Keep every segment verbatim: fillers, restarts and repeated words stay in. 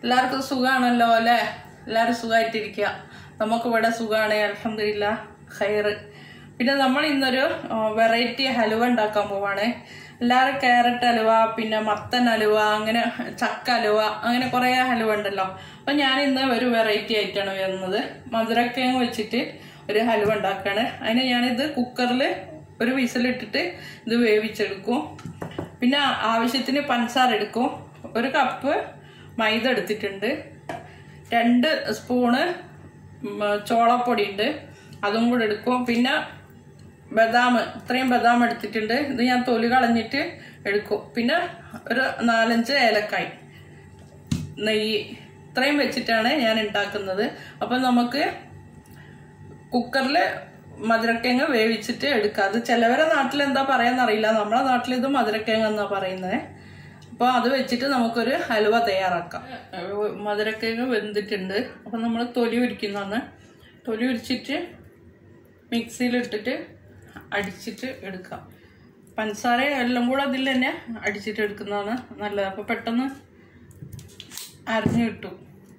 എല്ലാവർക്കും സുഖാണല്ലോ അല്ലേ? എല്ലാവരും സുഖമായിട്ടിരിക്കുക. നമുക്ക് ഇവിടെ സുഖമാണ്, അൽഹംദുലില്ലാ ഖൈറ്. പിന്നെ നമ്മൾ ഇന്നൊരു വെറൈറ്റി ഹലുവ ഉണ്ടാക്കാൻ പോവാണ്. എല്ലാവരും ക്യാരറ്റ് ഹലുവ, പിന്നെ മത്തൻ ഹലുവ, അങ്ങനെ ചക്ക ഹലുവ, അങ്ങനെ കുറേ ഹലുവ ഉണ്ടല്ലോ. അപ്പം ഞാൻ ഇന്ന് ഒരു വെറൈറ്റി ആയിട്ടാണ് വരുന്നത്. മധുരക്കിഴങ്ങ് വെച്ചിട്ട് ഒരു ഹലുവ ഉണ്ടാക്കുകയാണ്. അതിന് ഞാനിത് കുക്കറിൽ ഒരു വിസിലിട്ടിട്ട് ഇത് വേവിച്ചെടുക്കും. പിന്നെ ആവശ്യത്തിന് പഞ്ചസാര എടുക്കും. ഒരു കപ്പ് മൈദ എടുത്തിട്ടുണ്ട്. രണ്ട് സ്പൂണ് ചോളപ്പൊടി ഉണ്ട്, അതും കൂടെ എടുക്കും. പിന്നെ ബദാം, ഇത്രയും ബദാം എടുത്തിട്ടുണ്ട്. ഇത് ഞാൻ തൊലി കളഞ്ഞിട്ട് എടുക്കും. പിന്നെ ഒരു നാലഞ്ച് ഏലക്കായ്, നെയ്യ്, ഇത്രയും വെച്ചിട്ടാണ് ഞാൻ ഉണ്ടാക്കുന്നത്. അപ്പം നമുക്ക് കുക്കറിൽ മധുരക്കിഴങ്ങ് വേവിച്ചിട്ട് എടുക്കാം. അത് ചിലവരെ നാട്ടിൽ എന്താ പറയാന്നറിയില്ല, നമ്മളെ നാട്ടിൽ ഇത് മധുരക്കിഴങ്ങ് എന്നാ പറയുന്നത്. അപ്പോൾ അത് വെച്ചിട്ട് നമുക്കൊരു ഹലുവ തയ്യാറാക്കാം. മധുരക്കിഴങ്ങ് വെന്തിട്ടുണ്ട്. അപ്പം നമ്മൾ തൊലി ഉരിക്കുന്നതാണ്. തൊലി ഉരിച്ചിട്ട് മിക്സിയിലിട്ടിട്ട് അടിച്ചിട്ട് എടുക്കാം. പഞ്ചസാര എല്ലാം കൂടെ അതിൽ തന്നെ അടിച്ചിട്ട് എടുക്കുന്നതാണ് നല്ലത്. അപ്പോൾ പെട്ടെന്ന് അരിഞ്ഞു കിട്ടും.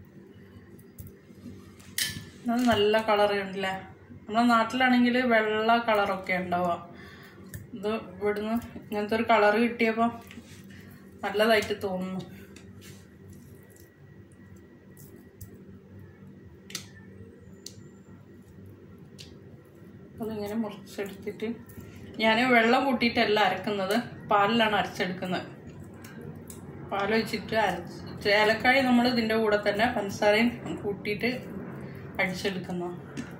അത് നല്ല കളറുണ്ടല്ലേ. നമ്മുടെ നാട്ടിലാണെങ്കിൽ വെള്ള കളറൊക്കെ ഉണ്ടാവുക. ഇത് ഇവിടുന്ന് ഇങ്ങനത്തെ ഒരു കളറ് കിട്ടിയപ്പോൾ നല്ലതായിട്ട് തോന്നുന്നു. അതിങ്ങനെ മുറിച്ചെടുത്തിട്ട് ഞാൻ വെള്ളം കൂട്ടിയിട്ടല്ല അരക്കുന്നത്, പാലിലാണ് അരച്ചെടുക്കുന്നത്. പാൽ വെച്ചിട്ട് അരച്ച് ഏലക്കായ നമ്മൾ ഇതിൻ്റെ കൂടെ തന്നെ പഞ്ചസാരയും കൂട്ടിയിട്ട് അടിച്ചെടുക്കുന്നു.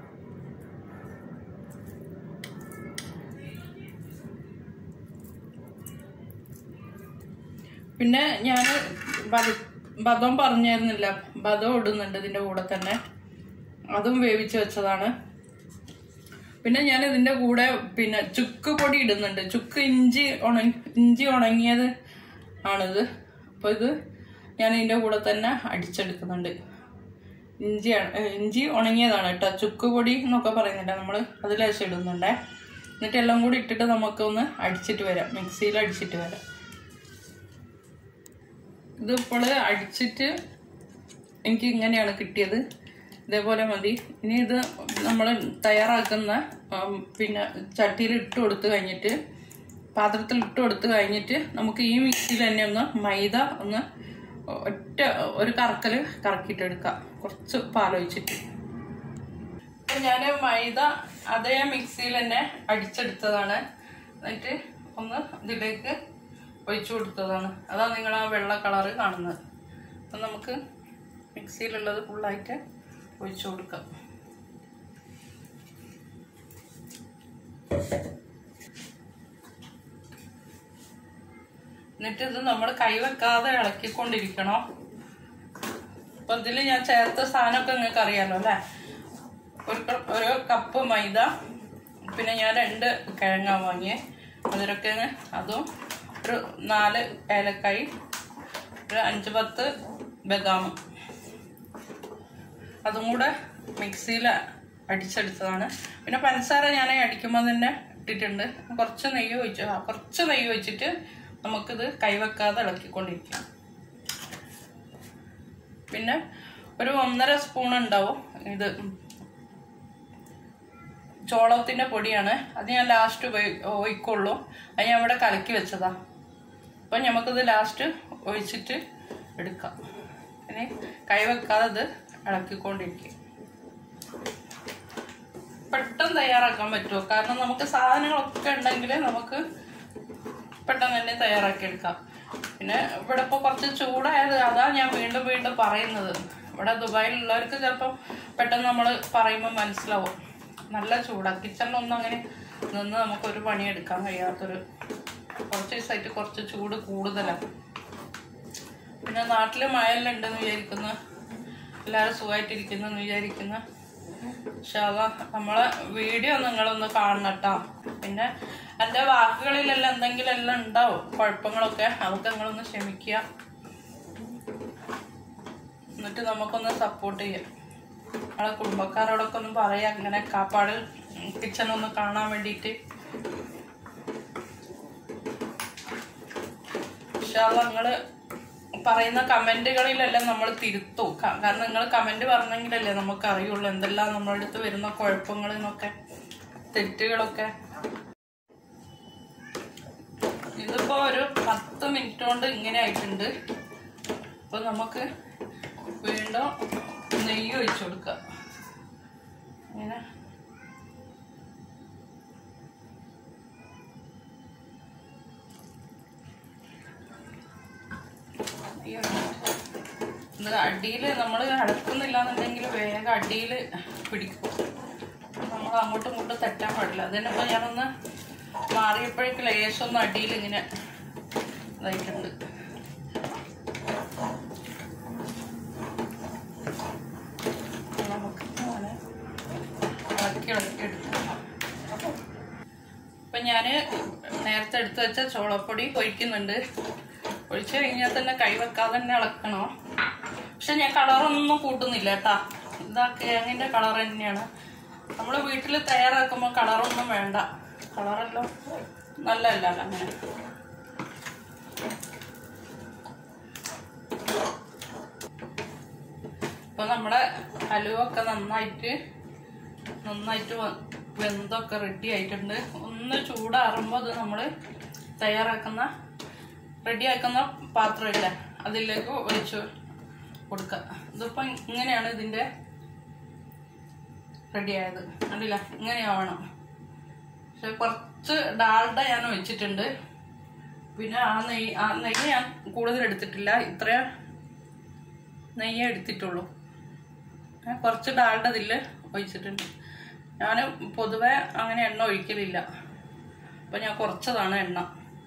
പിന്നെ ഞാൻ ബദം പറഞ്ഞായിരുന്നില്ല, ബദം ഇടുന്നുണ്ട് ഇതിൻ്റെ കൂടെ തന്നെ, അതും വേവിച്ച് വെച്ചതാണ്. പിന്നെ ഞാൻ ഇതിൻ്റെ കൂടെ പിന്നെ ചുക്ക് പൊടി ഇടുന്നുണ്ട്. ചുക്ക് ഇഞ്ചി ഉണങ്ങി ഇഞ്ചി ഉണങ്ങിയത് ആണിത്. അപ്പോൾ ഇത് ഞാൻ ഇതിൻ്റെ കൂടെ തന്നെ അടിച്ചെടുക്കുന്നുണ്ട്. ഇഞ്ചിയാണ്, ഇഞ്ചി ഉണങ്ങിയതാണ് കേട്ടോ. ചുക്ക് പൊടി എന്നൊക്കെ പറയുന്നില്ല നമ്മൾ, അതിൽ ലേശം ഇടുന്നുണ്ടേ. എന്നിട്ട് എല്ലാം കൂടി ഇട്ടിട്ട് നമുക്കൊന്ന് അടിച്ചിട്ട് വരാം, മിക്സിയിൽ അടിച്ചിട്ട് വരാം. ഇതിപ്പോൾ അടിച്ചിട്ട് എനിക്ക് ഇങ്ങനെയാണ് കിട്ടിയത്. ഇതേപോലെ മതി. ഇനി ഇത് നമ്മൾ തയ്യാറാക്കുന്ന പിന്നെ ചട്ടിയിൽ ഇട്ട് കൊടുത്ത് കഴിഞ്ഞിട്ട്, പാത്രത്തിൽ ഇട്ട് കൊടുത്ത് കഴിഞ്ഞിട്ട് നമുക്ക് ഈ മിക്സിയിൽ തന്നെ ഒന്ന് മൈദ ഒന്ന് ഒറ്റ ഒരു കറക്കൽ കറക്കിയിട്ടെടുക്കാം, കുറച്ച് പാലൊഴിച്ചിട്ട്. ഞാൻ മൈദ അതേ മിക്സിയിൽ തന്നെ അടിച്ചെടുത്തതാണ്. എന്നിട്ട് ഒന്ന് ഇതിലേക്ക് ഒഴിച്ചു കൊടുത്തതാണ്. അതാണ് നിങ്ങൾ ആ വെള്ള കളറ് കാണുന്നത്. അപ്പം നമുക്ക് മിക്സിയിലുള്ളത് ഫുള്ളായിട്ട് ഒഴിച്ചു കൊടുക്കാം. എന്നിട്ട് ഇത് നമ്മൾ കൈവെക്കാതെ ഇളക്കിക്കൊണ്ടിരിക്കണം. അപ്പൊ ഇതിൽ ഞാൻ ചേർത്ത സാധനമൊക്കെ നിങ്ങൾക്ക് അറിയാലോ അല്ലേ. ഒരു ഒരു കപ്പ് മൈദ, പിന്നെ ഞാൻ രണ്ട് കിഴങ്ങ വാങ്ങിയേ, മധുരക്കിഴങ്ങ്, അതും ഒരു നാല് ഏലക്കായി, ഒരു അഞ്ച് പത്ത് ബദാം, അതും കൂടെ മിക്സിയിൽ അടിച്ചെടുത്തതാണ്. പിന്നെ പഞ്ചസാര ഞാൻ അടിക്കുമ്പോൾ തന്നെ ഇട്ടിട്ടുണ്ട്. കുറച്ച് നെയ്യ് ഒഴിച്ചു കുറച്ച് നെയ്യ് ഒഴിച്ചിട്ട് നമുക്കിത് കൈവെക്കാതെ ഇളക്കിക്കൊണ്ടിരിക്കാം. പിന്നെ ഒരു ഒന്നര സ്പൂൺ ഉണ്ടാവും ഇത് ചോളത്തിൻ്റെ പൊടിയാണ്. അത് ഞാൻ ലാസ്റ്റ് ഉപയോഗി ഒഴിക്കുള്ളൂ. അത് ഞാൻ ഇവിടെ കലക്കി വെച്ചതാ. അപ്പം നമുക്കിത് ലാസ്റ്റ് ഒഴിച്ചിട്ട് എടുക്കാം. പിന്നെ കൈവെക്കാതെ ഇത് ഇളക്കിക്കൊണ്ടിരിക്കും. പെട്ടെന്ന് തയ്യാറാക്കാൻ പറ്റുമോ? കാരണം നമുക്ക് സാധനങ്ങളൊക്കെ ഉണ്ടെങ്കിൽ നമുക്ക് പെട്ടെന്ന് തന്നെ തയ്യാറാക്കി എടുക്കാം. പിന്നെ ഇവിടെ ഇപ്പോൾ കുറച്ച് ചൂടായത്, അതാ ഞാൻ വീണ്ടും വീണ്ടും പറയുന്നത്. ഇവിടെ ദുബായിലുള്ളവർക്ക് ചിലപ്പം പെട്ടെന്ന് നമ്മൾ പറയുമ്പോൾ മനസ്സിലാവും, നല്ല ചൂടാണ്. കിച്ചണിലൊന്നും അങ്ങനെ നിന്ന് നമുക്കൊരു പണിയെടുക്കാൻ കഴിയാത്തൊരു, കുറച്ച് ദിവസമായിട്ട് കുറച്ച് ചൂട് കൂടുതലാണ്. പിന്നെ നാട്ടിൽ മഴയെല്ലാം ഉണ്ടെന്ന് വിചാരിക്കുന്നു, എല്ലാവരും സുഖമായിട്ടിരിക്കുന്നെന്ന് വിചാരിക്കുന്നു. പക്ഷെ അതാ നമ്മളെ വീഡിയോ നിങ്ങളൊന്ന് കാണണം കേട്ടോ. പിന്നെ എൻ്റെ വാക്കുകളിലെല്ലാം എന്തെങ്കിലും എല്ലാം ഉണ്ടാവും കുഴപ്പങ്ങളൊക്കെ, അതൊക്കെ നിങ്ങളൊന്ന് ക്ഷമിക്കുക. എന്നിട്ട് നമുക്കൊന്ന് സപ്പോർട്ട് ചെയ്യാം. നമ്മളെ കുടുംബക്കാരോടൊക്കെ ഒന്ന് പറയാം, അങ്ങനെ കാപ്പാട് കിച്ചണൊന്ന് കാണാൻ വേണ്ടിയിട്ട്. പക്ഷെ അത് നിങ്ങൾ പറയുന്ന കമന്റുകളിലെല്ലാം നമ്മൾ തിരുത്തും. കാരണം നിങ്ങൾ കമന്റ് പറഞ്ഞെങ്കിലല്ലേ നമുക്ക് അറിയുള്ളൂ എന്തെല്ലാം നമ്മുടെ അടുത്ത് വരുന്ന കുഴപ്പങ്ങളെന്നൊക്കെ തെറ്റുകളൊക്കെ. ഇതിപ്പോ ഒരു പത്ത് മിനിറ്റ് കൊണ്ട് ഇങ്ങനെ ആയിട്ടുണ്ട്. അപ്പൊ നമുക്ക് വീണ്ടും നെയ്യ് ഒഴിച്ചു കൊടുക്കാം. ഇങ്ങനെ ഇത് അടിയിൽ നമ്മൾ അടക്കുന്നില്ല എന്നുണ്ടെങ്കിൽ വേഗം അടിയിൽ പിടിക്കും. നമ്മൾ അങ്ങോട്ടും ഇങ്ങോട്ടും തെറ്റാൻ പാടില്ല. അതിനിപ്പോൾ ഞാനൊന്ന് മാറിയപ്പോഴേക്ക് ലേശമൊന്നും അടിയിൽ ഇങ്ങനെ ഇതായിട്ടുണ്ട്. നമുക്ക് അങ്ങനെ ഇളക്കി ഇളക്കി എടുക്കാം. അപ്പം ഞാൻ നേരത്തെ എടുത്തു വെച്ച ചോളപ്പൊടി ഒഴിക്കുന്നുണ്ട്. ഒഴിച്ചു കഴിഞ്ഞാൽ തന്നെ കൈ വെക്കാതെ തന്നെ ഇളക്കണോ. പക്ഷെ ഞാൻ കളറൊന്നും കൂട്ടുന്നില്ല കേട്ടാ. ഇതാ കിഴങ്ങിൻ്റെ കളർ തന്നെയാണ്. നമ്മൾ വീട്ടിൽ തയ്യാറാക്കുമ്പോൾ കളറൊന്നും വേണ്ട. കളറല്ലോ നല്ലതല്ല അങ്ങനെ. ഇപ്പൊ നമ്മുടെ ഹലുവ ഒക്കെ നന്നായിട്ട് നന്നായിട്ട് വെന്തൊക്കെ റെഡി ആയിട്ടുണ്ട്. ഒന്ന് ചൂടാറുമ്പോൾ അത് നമ്മൾ തയ്യാറാക്കുന്ന റെഡിയാക്കുന്ന പാത്രമില്ല അതിലേക്ക് ഒഴിച്ച് കൊടുക്കുക. ഇതിപ്പം ഇങ്ങനെയാണ് ഇതിൻ്റെ റെഡിയായത്. കണ്ടില്ല, ഇങ്ങനെയാവണം. പക്ഷെ കുറച്ച് ഡാൽഡ ഞാൻ ഒഴിച്ചിട്ടുണ്ട്. പിന്നെ ആ നെയ്യ് ആ നെയ്യ് ഞാൻ കൂടുതൽ എടുത്തിട്ടില്ല. ഇത്ര നെയ്യേ എടുത്തിട്ടുള്ളൂ. കുറച്ച് ഡാൽഡ ഇതിൽ ഒഴിച്ചിട്ടുണ്ട്. ഞാൻ പൊതുവെ അങ്ങനെ എണ്ണ ഒഴിക്കലില്ല. അപ്പം ഞാൻ കുറച്ചതാണ് എണ്ണ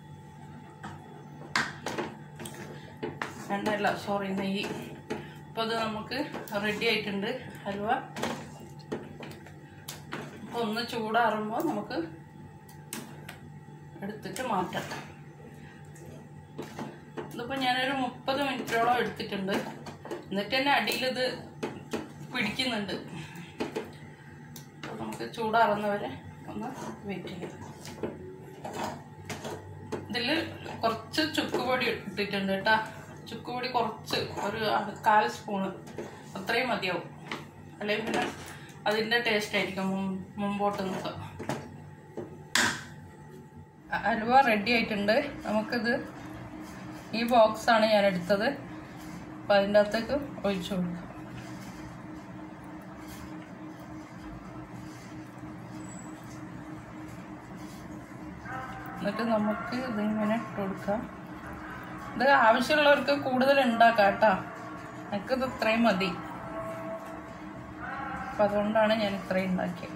എണ്ണയല്ല സോറി നെയ്യ്. അപ്പോൾ അത് നമുക്ക് റെഡി ആയിട്ടുണ്ട് ഹലുവ. അപ്പോൾ ഒന്ന് ചൂടാറുമ്പോൾ നമുക്ക് എടുത്തിട്ട് മാറ്റാം. ഇതിപ്പോൾ ഞാനൊരു മുപ്പത് മിനിറ്റോളം എടുത്തിട്ടുണ്ട്. എന്നിട്ട് തന്നെ അടിയിൽ ഇത് പിടിക്കുന്നുണ്ട്. അപ്പോൾ നമുക്ക് ചൂടാറുന്നവരെ ഒന്ന് വെയിറ്റ് ചെയ്യാം. ഇതിൽ കുറച്ച് ചുക്കുപൊടി ഇട്ടിട്ടുണ്ട് കേട്ടോ. ചുക്കുപൊടി കുറച്ച് ഒരു കാൽ സ്പൂണ് അത്രയും മതിയാവും. അല്ലെങ്കിൽ പിന്നെ അതിൻ്റെ ടേസ്റ്റ് ആയിരിക്കും മുമ്പോട്ട് നിൽക്കുക. ഹലുവ റെഡി ആയിട്ടുണ്ട്. നമുക്കിത് ഈ ബോക്സാണ് ഞാൻ എടുത്തത്. അപ്പം അതിൻ്റെ അകത്തേക്ക് ഒഴിച്ചു കൊടുക്കാം. എന്നിട്ട് നമുക്ക് ഇതിങ്ങനെ ഇട്ട് കൊടുക്കാം. ഇത് ആവശ്യമുള്ളവർക്ക് കൂടുതൽ ഉണ്ടാക്കാം കേട്ടോ. എനിക്കിത് ഇത്രയും മതി. അപ്പം അതുകൊണ്ടാണ് ഞാൻ ഇത്രയും ഉണ്ടാക്കിയത്.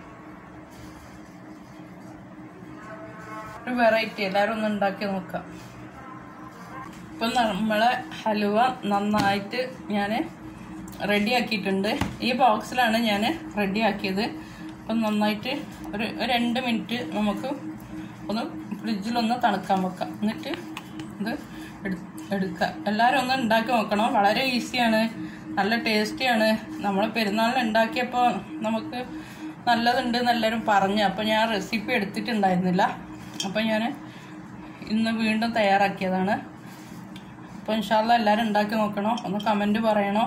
ഒരു വെറൈറ്റി എല്ലാവരും ഒന്ന് ഉണ്ടാക്കി നോക്കാം. ഇപ്പം നമ്മളെ ഹലുവ നന്നായിട്ട് ഞാൻ റെഡിയാക്കിയിട്ടുണ്ട്. ഈ ബോക്സിലാണ് ഞാൻ റെഡിയാക്കിയത്. അപ്പം നന്നായിട്ട് ഒരു രണ്ട് മിനിറ്റ് നമുക്ക് ഒന്ന് ഫ്രിഡ്ജിലൊന്ന് തണുക്കാൻ വെക്കാം. എന്നിട്ട് ഇത് എടുക്കുക. എല്ലാവരും ഒന്ന് ഉണ്ടാക്കി നോക്കണം. വളരെ ഈസിയാണ്, നല്ല ടേസ്റ്റിയാണ്. നമ്മൾ പെരുന്നാളിന് ഉണ്ടാക്കിയപ്പോൾ നമുക്ക് നല്ലതുണ്ട് എന്നെല്ലാവരും പറഞ്ഞു. അപ്പോൾ ഞാൻ റെസിപ്പി എടുത്തിട്ടുണ്ടായിരുന്നില്ല. അപ്പോൾ ഞാൻ ഇന്ന് വീണ്ടും തയ്യാറാക്കിയതാണ്. അപ്പോൾ ഇൻഷാ അല്ലാഹ് എല്ലാവരും ഉണ്ടാക്കി നോക്കണം. ഒന്ന് കമൻറ്റ് പറയണം.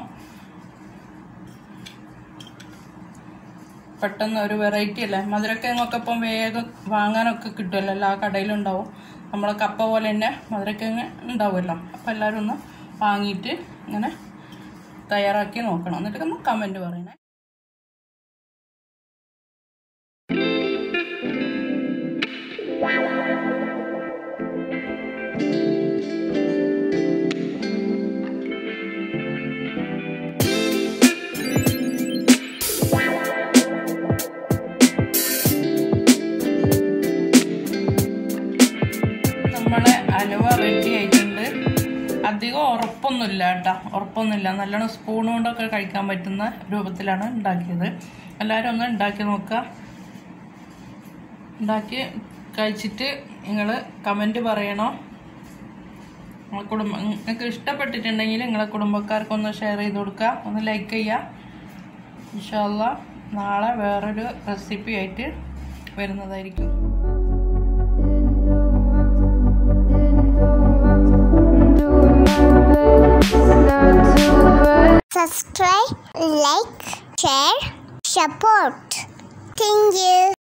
പെട്ടെന്ന് ഒരു വെറൈറ്റി അല്ലേ. മധുരക്കിഴങ്ങൊക്കെ ഇപ്പം വേഗം വാങ്ങാനൊക്കെ കിട്ടുമല്ലോ. എല്ലാ കടയിലുണ്ടാവും. നമ്മളെ കപ്പ പോലെ തന്നെ മധുരക്കിഴങ്ങ് ഉണ്ടാവുമല്ലോ. അപ്പോൾ എല്ലാവരും ഒന്ന് വാങ്ങിയിട്ട് ഇങ്ങനെ തയ്യാറാക്കി നോക്കണം. എന്നിട്ട് ഒന്ന് കമൻറ്റ് പറയണേ. ഹലുവ റെഡി ആയിട്ടുണ്ട്. അധികം ഉറപ്പൊന്നുമില്ല കേട്ടോ, ഉറപ്പൊന്നുമില്ല. നല്ലോണം സ്പൂൺ കൊണ്ടൊക്കെ കഴിക്കാൻ പറ്റുന്ന രൂപത്തിലാണ് ഉണ്ടാക്കിയത്. എല്ലാവരും ഒന്ന് ഉണ്ടാക്കി നോക്കുക. ഉണ്ടാക്കി കഴിച്ചിട്ട് നിങ്ങൾ കമൻറ്റ് പറയണം. നിങ്ങളെ കുടുംബം നിങ്ങൾക്ക് ഇഷ്ടപ്പെട്ടിട്ടുണ്ടെങ്കിൽ നിങ്ങളെ കുടുംബക്കാർക്കൊന്ന് ഷെയർ ചെയ്ത് കൊടുക്കുക, ഒന്ന് ലൈക്ക് ചെയ്യുക. ഇൻഷാ അല്ലാഹ് നാളെ വേറൊരു റെസിപ്പി ആയിട്ട് വരുന്നതായിരിക്കും. Do subscribe, like, share, support. Thank you.